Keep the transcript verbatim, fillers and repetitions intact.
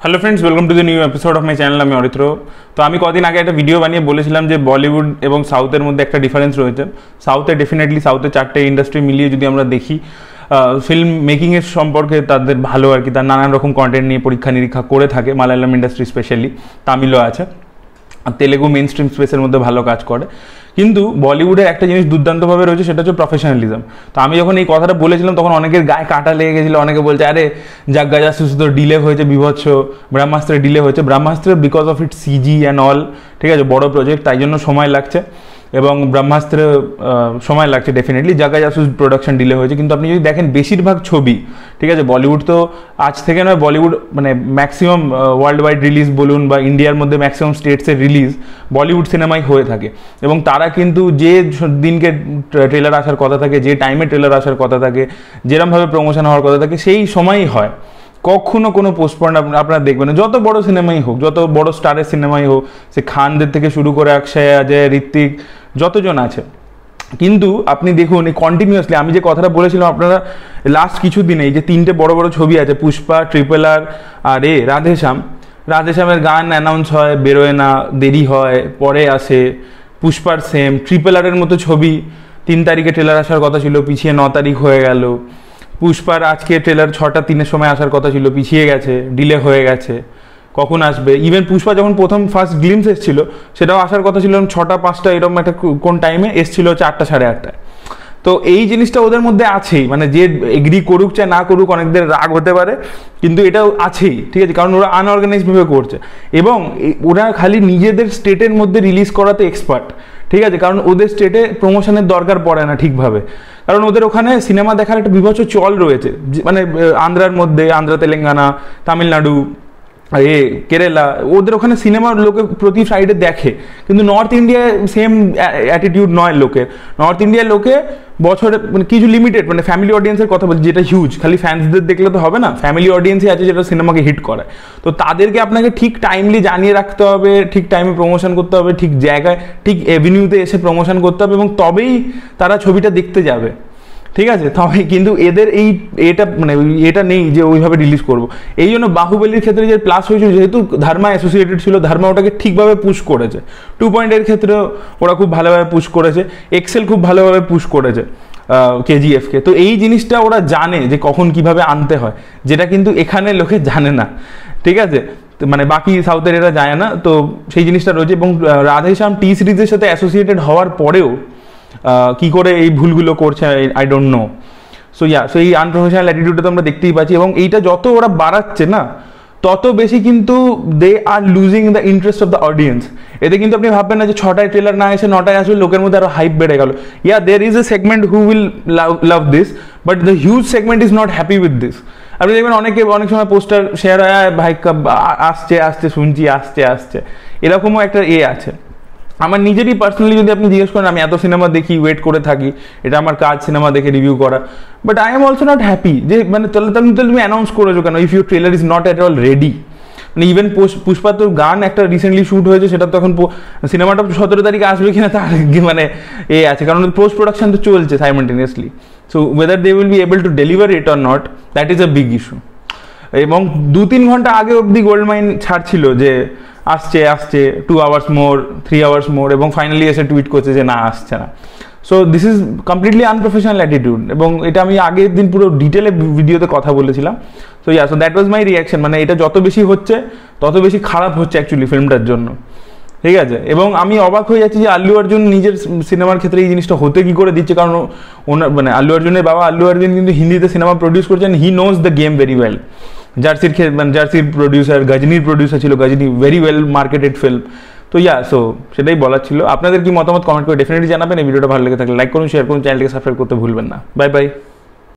Hello friends, welcome to the new episode of my channel. আমি অরিত্র। তো আমি কদিন আগে একটা ভিডিও বানিয়ে বলেছিলাম যে বলিউড এবং সাউথের মধ্যে একটা ডিফারেন্স রয়েছে। সাউথে ডেফিনেটলি সাউথে চারটে ইন্ডাস্ট্রি মিলিয়ে যদি আমরা দেখি, ফিল্ম মেকিংয়ের সম্পর্কে তাদের ভালো আর কি, তার নানান রকম কন্টেন্ট নিয়ে পরীক্ষা নিরীক্ষা করে থাকে। মালায়ালাম ইন্ডাস্ট্রি স্পেশালি, তামিলও আছে, আর তেলেগু মেন স্ট্রিম স্পেসের মধ্যে ভালো কাজ করে। কিন্তু বলিউডের একটা জিনিস দুর্দান্তভাবে রয়েছে, সেটা হচ্ছে প্রফেশনালিজম। তো আমি যখন এই কথাটা বলেছিলাম তখন অনেকের গায়ে কাটা লেগে গেছিলো। অনেকে বলছে আরে যাক গাজা সুস্থ ডিলে হয়েছে, বিভৎস ব্রহ্মাস্ত্রের ডিলে হয়েছে। ব্রহ্মাস্ত্রের because of it CG and all, ঠিক আছে, বড় প্রজেক্ট, তাই জন্য সময় লাগছে। এবং ব্রহ্মাস্ত্র সময় লাগছে ডেফিনেটলি, জাগা জাসুস প্রোডাকশন ডিলে হয়েছে। কিন্তু আপনি যদি দেখেন বেশিরভাগ ছবি, ঠিক আছে, বলিউড তো আজ থেকে নয়, বলিউড মানে ম্যাক্সিমাম ওয়ার্ল্ড ওয়াইড রিলিজ বলুন বা ইন্ডিয়ার মধ্যে ম্যাক্সিমাম স্টেটসের রিলিজ বলিউড সিনেমাই হয়ে থাকে। এবং তারা কিন্তু যে দিনকে ট্রেলার আসার কথা থাকে, যে টাইমে ট্রেলার আসার কথা থাকে, যেরমভাবে প্রমোশন হওয়ার কথা থাকে, সেই সময়ই হয়। কখনো কোনো পোস্টপন আপনারা দেখবেন না, যত বড় সিনেমাই হোক, যত বড় স্টারের সিনেমাই হোক, সে খানদের থেকে শুরু করে অক্ষয়, অজয়, ঋত্বিক, যতজন আছে। কিন্তু আপনি দেখুন এই কন্টিনিউয়াসলি আমি যে কথাটা বলেছিলাম আপনারা লাস্ট কিছু দিনে, এই যে তিনটে বড় বড় ছবি আছে, পুষ্পা, ট্রিপল আর আর এ রাধেশ্যাম। রাধেশ্যামের গান অ্যানাউন্স হয়, বেরোয় না, দেরি হয়, পরে আসে। পুষ্পার সেম, ট্রিপল আরের মতো ছবি তিন তারিখে ট্রেলার আসার কথা ছিল, পিছিয়ে ন তারিখ হয়ে গেল। পুষ্পার আজকে ট্রেলার ছটা তিনের সময় আসার কথা ছিল, পিছিয়ে গেছে, ডিলে হয়ে গেছে। কখন আসবে? ইভেন পুষ্পা যখন প্রথম ফার্স্ট গ্লিমস এসেছিল, সেটাও আসার কথা ছিল ছটা পাঁচটা এরকম একটা কোন টাইমে, এসেছিল হচ্ছে আটটা সাড়ে আটটায়। তো এই জিনিসটা ওদের মধ্যে আছেই, মানে যে এগ্রি করুক চাই না করুক, অনেকদের রাগ হতে পারে, কিন্তু এটাও আছেই, ঠিক আছে, কারণ ওরা আনঅর্গানাইজভাবে করছে। এবং ওরা খালি নিজেদের স্টেটের মধ্যে রিলিজ করাতে এক্সপার্ট, ঠিক আছে, কারণ ওদের স্টেটে প্রমোশনের দরকার পড়ে না ঠিকভাবে, কারণ ওদের ওখানে সিনেমা দেখার একটা বিভৎস চল রয়েছে। মানে আন্ধ্রার মধ্যে, আন্ধ্রা, তেলেঙ্গানা, তামিলনাড়ু, এ কেরালা, ওদের ওখানে সিনেমার লোকে প্রতি ফ্রাইডে দেখে। কিন্তু নর্থ ইন্ডিয়ায় সেম অ্যাটিটিউড নয় লোকের। নর্থ ইন্ডিয়ার লোকে বছরে মানে কিছু লিমিটেড, মানে ফ্যামিলি অডিয়েন্সের কথা বলছি, যেটা হিউজ, খালি ফ্যান্সদের দেখলে তো হবে না, ফ্যামিলি অডিয়েন্সই আছে যেটা সিনেমাকে হিট করে। তো তাদেরকে আপনাকে ঠিক টাইমলি জানিয়ে রাখতে হবে, ঠিক টাইমে প্রমোশন করতে হবে, ঠিক জায়গায় ঠিক এভিনিউতে এসে প্রমোশন করতে হবে, এবং তবেই তারা ছবিটা দেখতে যাবে, ঠিক আছে। তবে কিন্তু এদের এই এটা মানে এটা নেই যে ওইভাবে রিলিজ করবো। এই জন্য বাহুবলীর ক্ষেত্রে যে প্লাস হয়েছিল, যেহেতু ধর্মা অ্যাসোসিয়েটেড ছিল, ধর্মা ওটাকে ঠিকভাবে পুশ করেছে। টু পয়েন্টের ক্ষেত্রেও ওরা খুব ভালোভাবে পুশ করেছে, এক্সেল খুব ভালোভাবে পুশ করেছে কেজিএফকে। তো এই জিনিসটা ওরা জানে যে কখন কিভাবে আনতে হয়, যেটা কিন্তু এখানে লোকে জানে না, ঠিক আছে, মানে বাকি সাউথের এরা জানে না। তো সেই জিনিসটা রয়েছে। এবং রাধেশ্যাম টি সিরিজের সাথে অ্যাসোসিয়েটেড হওয়ার পরেও কি করে এই ভুলগুলো করছে I don't know. So yeah so এই আনপ্রফেশনাল অ্যাটিটিউডটা তো আমরা দেখতেই পাচ্ছি। এবং এইটা যত ওরা বাড়াচ্ছে না, তত বেশি কিন্তু they are losing the interest of the audience. এতে কিন্তু আপনি ভাববেন না যে ছটায় ট্রেলার না এসে নটায় আসবে, লোকের মধ্যে আরো হাইপ বেড়ে গেল। Yeah there is a segment who will love this, but the huge segment is not happy with this. আপনি দেখবেন অনেকে অনেক সময় পোস্টার শেয়ার হয়, ভাই আসছে আসছে শুনছি আসছে আসছে, এরকমও একটা এ আছে। আমার নিজেরই পার্সোনালি যদি আপনি জিজ্ঞেস করেন, আমি এত সিনেমা দেখি, ওয়েট করে থাকি, এটা আমার কাজ সিনেমা দেখে রিভিউ করা, but I am also not happy যে মানে তাহলে তাহলে তুমি অ্যানাউন্স করেছো কেন if your trailer is not at all ready. মানে ইভেন পুষ্পা তোর গান একটা রিসেন্টলি শ্যুট হয়েছে, সেটা তো এখন সিনেমাটা সতেরো তারিখে আসবে কিনা তার মানে এ আছে, কারণ পোস্ট প্রোডাকশন তো চলছে simultaneously. So whether they will be able to deliver it or not, that is a big issue. এবং দু তিন ঘন্টা আগে অবধি গোল্ড মাইন ছাড়ছিল যে আসছে আসছে, two hours more, three hours more, এবং ফাইনালি এসে টুইট করছে যে না আসছে না। So this is completely unprofessional attitude. এবং এটা আমি আগের দিন পুরো ডিটেলে ভিডিওতে কথা বলেছিলাম। So yeah so that was my reaction. মানে এটা যত বেশি হচ্ছে তত বেশি খারাপ হচ্ছে অ্যাকচুয়ালি ফিল্মটার জন্য, ঠিক আছে। এবং আমি অবাক হয়ে যাচ্ছি যে আল্লু অর্জুন নিজের সিনেমার ক্ষেত্রে এই জিনিসটা হতে কি করে দিচ্ছে, কারণ ওনার মানে আল্লু অর্জুনের বাবা আল্লু অর্জুন কিন্তু হিন্দিতে সিনেমা প্রডিউস করছেন, he knows the game very well. জার্সির মানে জার্সির প্রডিউসার, গজনির প্রডিউসার ছিল, Ghajini very well marketed film. তো ইয়া সো সেটাই বলার ছিল। আপনাদের কি মতামত কমেন্ট করে ডেফিনেটলি জানাবেন। এই ভিডিওটা ভালো লেগে থাকলে লাইক করুন, শেয়ার করুন, চ্যানেলটিকে সাবস্ক্রাইব করতে ভুলবেন না। Bye by.